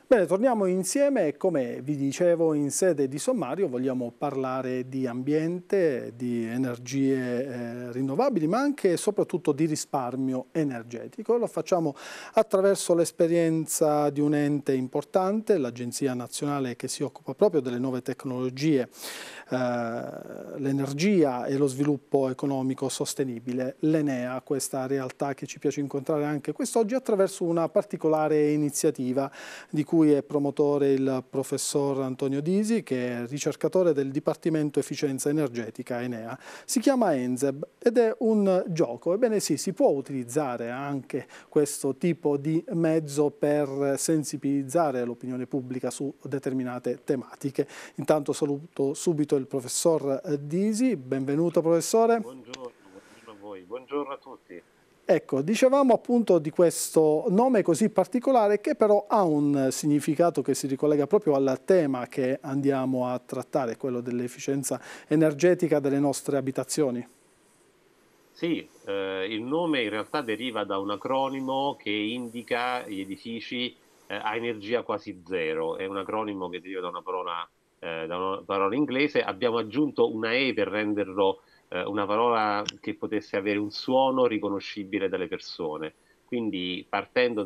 Bene, torniamo insieme e come vi dicevo in sede di sommario vogliamo parlare di ambiente, di energie rinnovabili, ma anche e soprattutto di risparmio energetico. Lo facciamo attraverso l'esperienza di un ente importante, l'Agenzia Nazionale che si occupa proprio delle nuove tecnologie, l'energia e lo sviluppo economico sostenibile, l'Enea, questa realtà che ci piace incontrare anche quest'oggi attraverso una particolare iniziativa di cui è promotore il professor Antonio Disi, che è ricercatore del Dipartimento Efficienza Energetica Enea. Si chiama ENSEB ed è un gioco. Ebbene sì, si può utilizzare anche questo tipo di mezzo per sensibilizzare l'opinione pubblica su determinate tematiche. Intanto saluto subito il professor Disi. Benvenuto professore. Buongiorno, buongiorno a voi, buongiorno a tutti. Ecco, dicevamo appunto di questo nome così particolare che però ha un significato che si ricollega proprio al tema che andiamo a trattare, quello dell'efficienza energetica delle nostre abitazioni. Sì, il nome in realtà deriva da un acronimo che indica gli edifici a energia quasi zero. È un acronimo che deriva da una parola inglese. Abbiamo aggiunto una E per renderlo una parola che potesse avere un suono riconoscibile dalle persone. Quindi partendo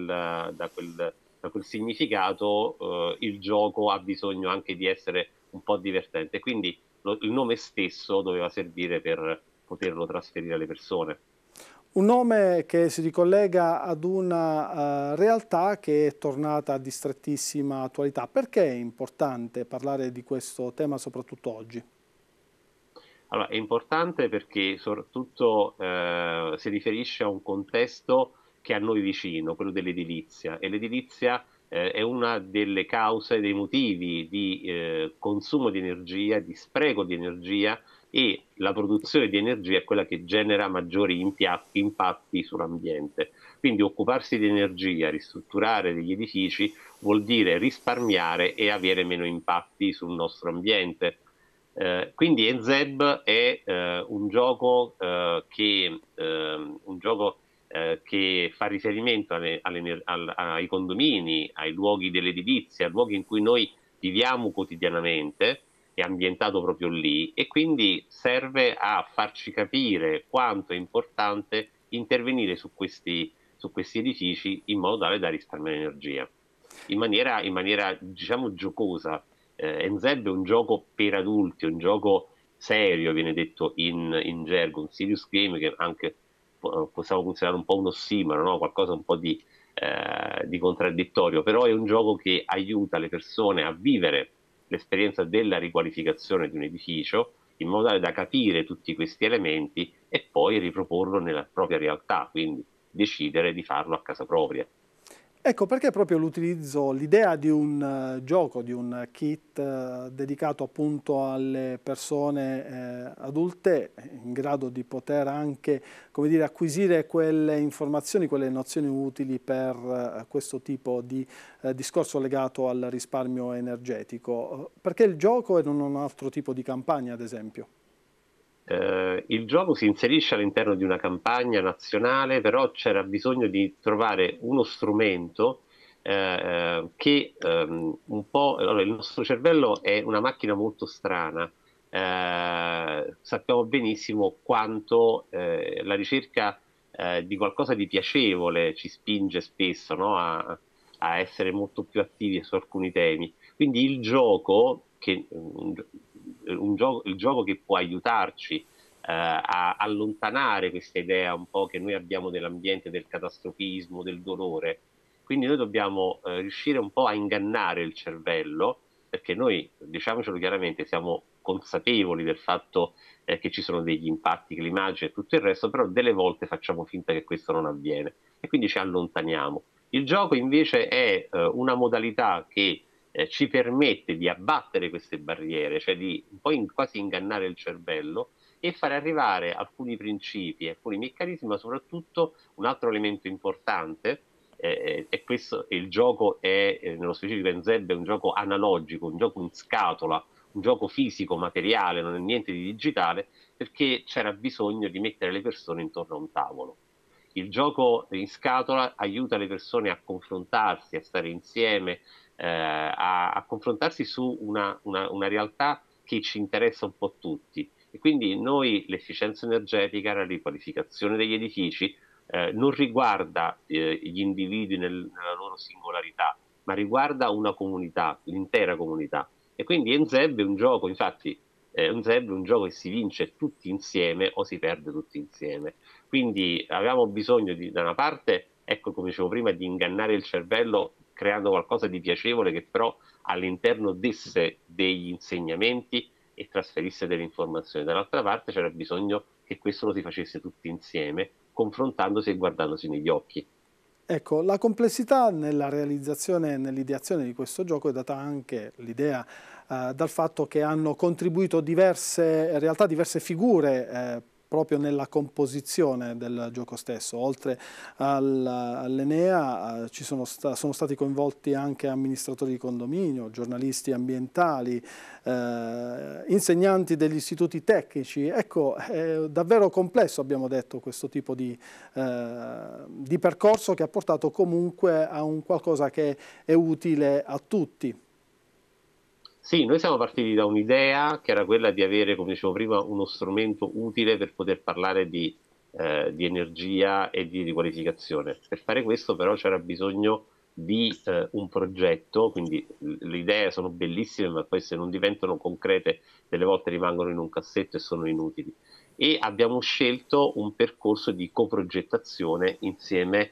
da quel significato, il gioco ha bisogno anche di essere un po' divertente. Quindi il nome stesso doveva servire per poterlo trasferire alle persone. Un nome che si ricollega ad una realtà che è tornata di strettissima attualità. Perché è importante parlare di questo tema soprattutto oggi? Allora, è importante perché soprattutto si riferisce a un contesto che è a noi vicino, quello dell'edilizia, e l'edilizia è una delle cause, dei motivi di consumo di energia, di spreco di energia, e la produzione di energia è quella che genera maggiori impatti sull'ambiente. Quindi occuparsi di energia, ristrutturare degli edifici vuol dire risparmiare e avere meno impatti sul nostro ambiente. Quindi Enzeb è un gioco che fa riferimento ai condomini, ai luoghi dell'edilizia, luoghi in cui noi viviamo quotidianamente, è ambientato proprio lì, e quindi serve a farci capire quanto è importante intervenire su questi edifici in modo tale da risparmiare energia. In maniera diciamo giocosa. Enzeb è un gioco per adulti, un gioco serio, viene detto in gergo, un serious game, che anche possiamo considerare un po' un ossimoro, no? Qualcosa un po' di contraddittorio, però è un gioco che aiuta le persone a vivere l'esperienza della riqualificazione di un edificio in modo tale da capire tutti questi elementi e poi riproporlo nella propria realtà, quindi decidere di farlo a casa propria. Ecco perché proprio l'utilizzo, l'idea di un gioco, di un kit dedicato appunto alle persone adulte in grado di poter anche, come dire, acquisire quelle informazioni, quelle nozioni utili per questo tipo di discorso legato al risparmio energetico. Perché il gioco e non un altro tipo di campagna, ad esempio? Il gioco si inserisce all'interno di una campagna nazionale, però c'era bisogno di trovare uno strumento che un po'. Allora, il nostro cervello è una macchina molto strana. Sappiamo benissimo quanto la ricerca di qualcosa di piacevole ci spinge spesso, no, a essere molto più attivi su alcuni temi. Quindi il gioco, il gioco che può aiutarci a allontanare questa idea un po' che noi abbiamo dell'ambiente, del catastrofismo, del dolore. Quindi noi dobbiamo riuscire un po' a ingannare il cervello, perché noi, diciamocelo chiaramente, siamo consapevoli del fatto che ci sono degli impatti climatici e tutto il resto, però delle volte facciamo finta che questo non avviene e quindi ci allontaniamo. Il gioco invece è una modalità che ci permette di abbattere queste barriere, cioè di un po' quasi ingannare il cervello e fare arrivare alcuni principi, alcuni meccanismi, ma soprattutto un altro elemento importante, e questo il gioco è, nello specifico in Zeb, è un gioco analogico, un gioco in scatola, un gioco fisico, materiale, non è niente di digitale, perché c'era bisogno di mettere le persone intorno a un tavolo. il gioco in scatola aiuta le persone a confrontarsi, a stare insieme, a confrontarsi su una realtà che ci interessa un po' tutti. E quindi noi l'efficienza energetica, la riqualificazione degli edifici, non riguarda gli individui nella loro singolarità, ma riguarda una comunità, l'intera comunità. E quindi Enzeb è un gioco, infatti, Enzeb è un gioco che si vince tutti insieme o si perde tutti insieme. Quindi avevamo bisogno da una parte, ecco come dicevo prima, di ingannare il cervello creando qualcosa di piacevole che però all'interno desse degli insegnamenti e trasferisse delle informazioni. Dall'altra parte c'era bisogno che questo lo si facesse tutti insieme, confrontandosi e guardandosi negli occhi. Ecco, la complessità nella realizzazione e nell'ideazione di questo gioco è data anche l'idea dal fatto che hanno contribuito in realtà diverse figure proprio nella composizione del gioco stesso. Oltre all'Enea sono stati coinvolti anche amministratori di condominio, giornalisti ambientali, insegnanti degli istituti tecnici. Ecco, è davvero complesso, abbiamo detto, questo tipo di percorso che ha portato comunque a un qualcosa che è utile a tutti. Sì, noi siamo partiti da un'idea che era quella di avere, come dicevo prima, uno strumento utile per poter parlare di energia e di riqualificazione. Per fare questo però c'era bisogno di un progetto, quindi le idee sono bellissime, ma poi se non diventano concrete delle volte rimangono in un cassetto e sono inutili. E abbiamo scelto un percorso di coprogettazione insieme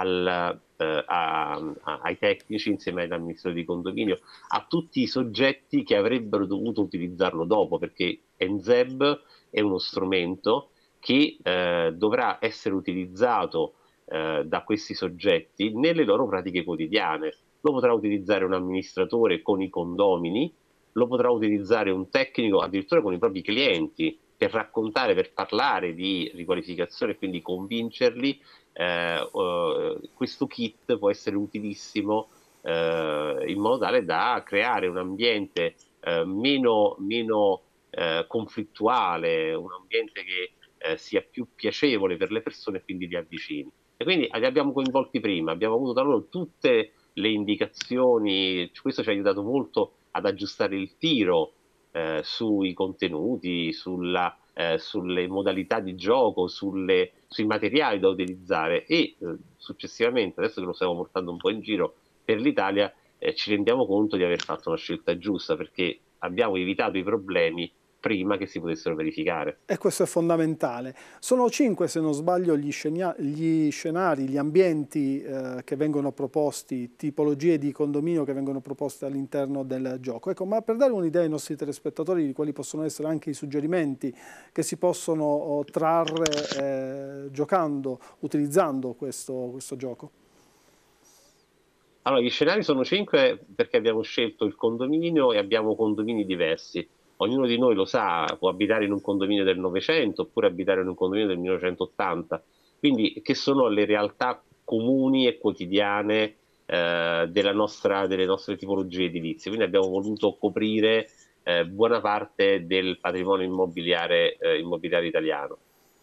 ai tecnici, insieme agli amministratori di condominio, a tutti i soggetti che avrebbero dovuto utilizzarlo dopo, perché Enzeb è uno strumento che dovrà essere utilizzato da questi soggetti nelle loro pratiche quotidiane. Lo potrà utilizzare un amministratore con i condomini, lo potrà utilizzare un tecnico addirittura con i propri clienti per raccontare, per parlare di riqualificazione e quindi convincerli. Questo kit può essere utilissimo in modo tale da creare un ambiente meno conflittuale, un ambiente che sia più piacevole per le persone e quindi li avvicini. E quindi li abbiamo coinvolti prima, abbiamo avuto da loro tutte le indicazioni, questo ci ha aiutato molto ad aggiustare il tiro sui contenuti, sulle modalità di gioco, sui materiali da utilizzare e successivamente, adesso che lo stiamo portando un po' in giro per l'Italia, ci rendiamo conto di aver fatto una scelta giusta perché abbiamo evitato i problemi prima che si potessero verificare. E questo è fondamentale. Sono 5, se non sbaglio, gli scenari, gli ambienti che vengono proposti, tipologie di condominio che vengono proposte all'interno del gioco. Ecco, ma per dare un'idea ai nostri telespettatori di quali possono essere anche i suggerimenti che si possono trarre giocando, utilizzando questo gioco. Allora, gli scenari sono 5 perché abbiamo scelto il condominio e abbiamo condomini diversi. Ognuno di noi lo sa, può abitare in un condominio del Novecento oppure abitare in un condominio del 1980. Quindi, che sono le realtà comuni e quotidiane delle nostre tipologie edilizie. Quindi abbiamo voluto coprire buona parte del patrimonio immobiliare italiano.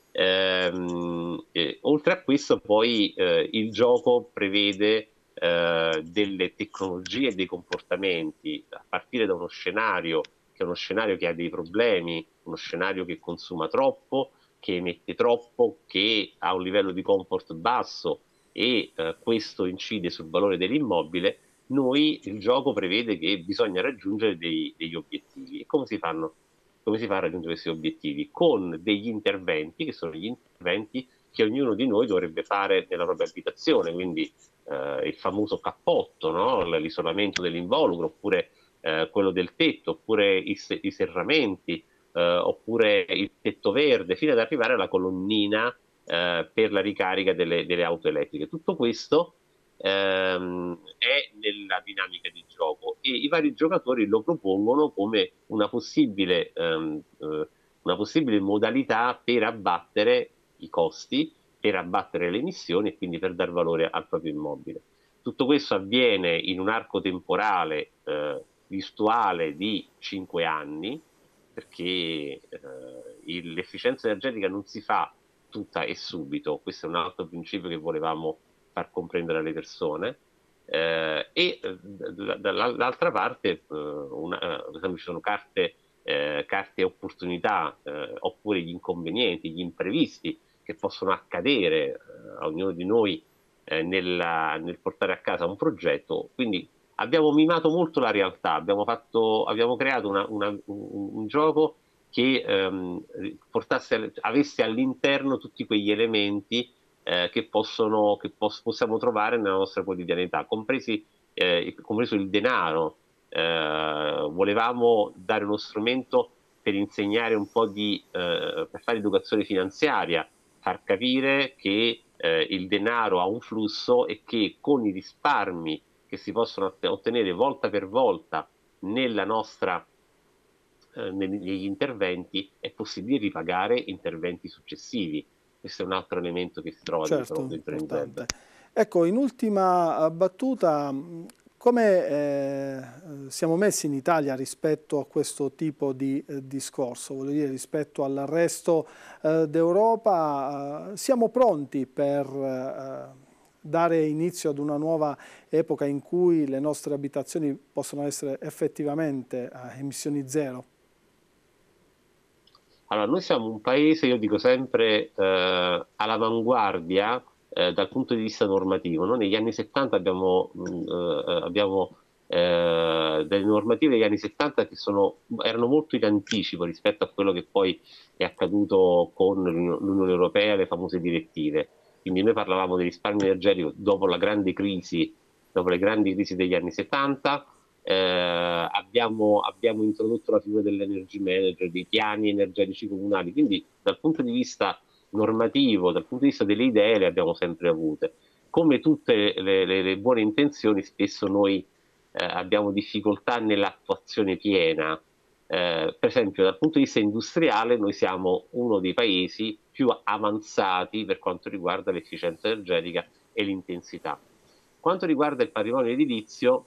Oltre a questo, poi il gioco prevede delle tecnologie e dei comportamenti a partire da uno scenario che è uno scenario che ha dei problemi, uno scenario che consuma troppo, che emette troppo, che ha un livello di comfort basso e questo incide sul valore dell'immobile. Noi il gioco prevede che bisogna raggiungere degli obiettivi. E come si fanno? Come si fa a raggiungere questi obiettivi? Con degli interventi che sono gli interventi che ognuno di noi dovrebbe fare nella propria abitazione, quindi il famoso cappotto, no? L'isolamento dell'involucro, oppure quello del tetto, oppure i serramenti, oppure il tetto verde, fino ad arrivare alla colonnina per la ricarica delle auto elettriche. Tutto questo è nella dinamica di gioco e i vari giocatori lo propongono come una possibile modalità per abbattere i costi, per abbattere le emissioni e quindi per dar valore al proprio immobile. Tutto questo avviene in un arco temporale virtuale di 5 anni, perché l'efficienza energetica non si fa tutta e subito. Questo è un altro principio che volevamo far comprendere alle persone. Dall'altra parte, per esempio, ci sono carte e opportunità, oppure gli inconvenienti, gli imprevisti che possono accadere a ognuno di noi nel portare a casa un progetto. Quindi abbiamo mimato molto la realtà, abbiamo creato un gioco che avesse all'interno tutti quegli elementi che possiamo trovare nella nostra quotidianità, compreso il denaro. Volevamo dare uno strumento per insegnare un po' per fare educazione finanziaria, far capire che il denaro ha un flusso e che con i risparmi che si possono ottenere volta per volta negli interventi è possibile ripagare interventi successivi. Questo è un altro elemento che si trova Certo, dentro importante. Inzeb. Ecco, in ultima battuta, come siamo messi in Italia rispetto a questo tipo di discorso? Voglio dire, rispetto al resto d'Europa, siamo pronti per dare inizio ad una nuova epoca in cui le nostre abitazioni possono essere effettivamente a emissioni zero? Allora, noi siamo un paese, io dico sempre, all'avanguardia dal punto di vista normativo, no? Negli anni 70 abbiamo delle normative degli anni 70 che erano molto in anticipo rispetto a quello che poi è accaduto con l'Unione Europea, le famose direttive. Quindi noi parlavamo di risparmio energetico dopo le grandi crisi degli anni 70. Abbiamo introdotto la figura dell'energy manager, dei piani energetici comunali, quindi dal punto di vista normativo, dal punto di vista delle idee le abbiamo sempre avute. Come tutte le buone intenzioni, spesso noi abbiamo difficoltà nell'attuazione piena. Per esempio, dal punto di vista industriale, noi siamo uno dei paesi più avanzati per quanto riguarda l'efficienza energetica e l'intensità. Quanto riguarda il patrimonio edilizio,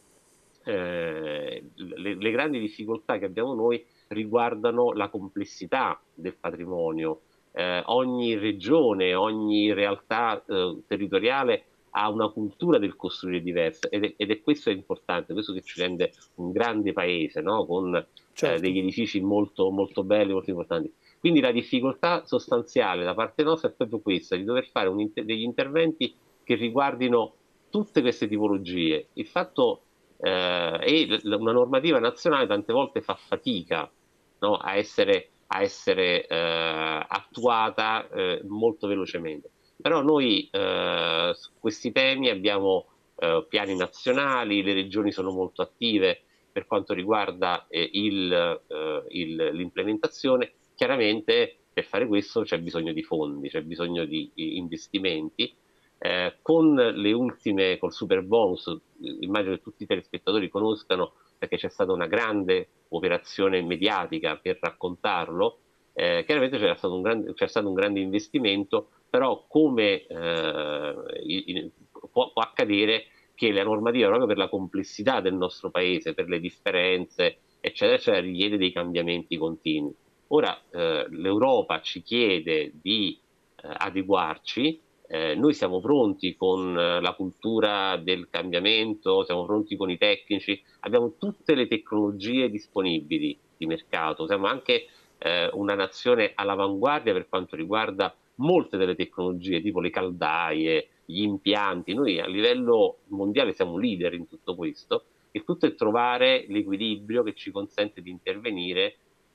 le grandi difficoltà che abbiamo noi riguardano la complessità del patrimonio. Ogni regione, ogni realtà territoriale ha una cultura del costruire diversa ed è questo è importante, questo che ci rende un grande paese, no? Con Certo. degli edifici molto, molto belli, molto importanti. Quindi la difficoltà sostanziale da parte nostra è proprio questa, di dover fare degli interventi che riguardino tutte queste tipologie. Il fatto una normativa nazionale tante volte fa fatica, no, a essere attuata molto velocemente. Però noi su questi temi abbiamo piani nazionali, le regioni sono molto attive per quanto riguarda l'implementazione. Chiaramente per fare questo c'è bisogno di fondi, c'è bisogno di investimenti. Con le ultime, col super bonus, immagino che tutti i telespettatori conoscano perché c'è stata una grande operazione mediatica per raccontarlo. Chiaramente c'è stato un grande investimento, però come può accadere che la normativa, proprio per la complessità del nostro paese, per le differenze, eccetera, eccetera, richiede dei cambiamenti continui. Ora l'Europa ci chiede di adeguarci. Noi siamo pronti con la cultura del cambiamento, siamo pronti con i tecnici, abbiamo tutte le tecnologie disponibili di mercato, siamo anche una nazione all'avanguardia per quanto riguarda molte delle tecnologie, tipo le caldaie, gli impianti. Noi a livello mondiale siamo leader in tutto questo. Il tutto è trovare l'equilibrio che ci consente di intervenire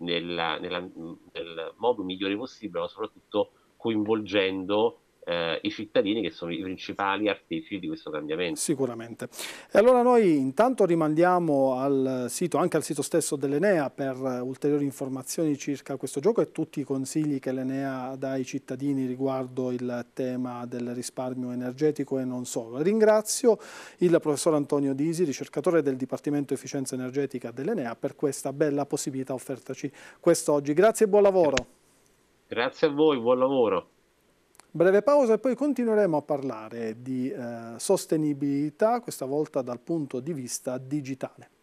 nel modo migliore possibile, ma soprattutto coinvolgendo i cittadini che sono i principali artefici di questo cambiamento. Sicuramente. E allora noi intanto rimandiamo al sito, anche al sito stesso dell'Enea per ulteriori informazioni circa questo gioco e tutti i consigli che l'Enea dà ai cittadini riguardo il tema del risparmio energetico e non solo. Ringrazio il professor Antonio Disi, ricercatore del Dipartimento Efficienza Energetica dell'Enea, per questa bella possibilità offertaci quest'oggi. Grazie e buon lavoro. Grazie a voi, buon lavoro. Breve pausa e poi continueremo a parlare di sostenibilità, questa volta dal punto di vista digitale.